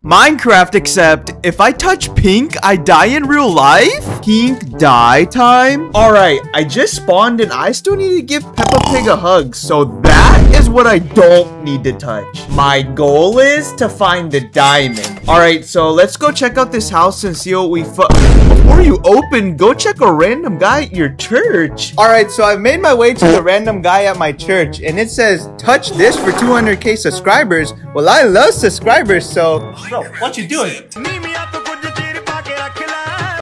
Minecraft, except if I touch pink, I die in real life? Pink die time? Alright, I just spawned and I still need to give Peppa Pig a hug, so that is what I don't need to touch. My goal is to find the diamond. Alright, so let's go check out this house and see what we Before you open, go check a random guy at your church. Alright, so I've made my way to the random guy at my church, and it says, touch this for 200k subscribers. Well, I love subscribers, so... Bro, what you doing?